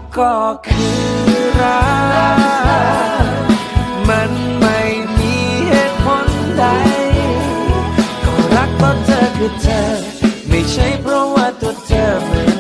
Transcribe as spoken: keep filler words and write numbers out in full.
ก็คือรักมันไม่มีเหตุผลใดก็รักเพราะเธอคือเธอไม่ใช่เพราะว่าตัวเธอเหมือน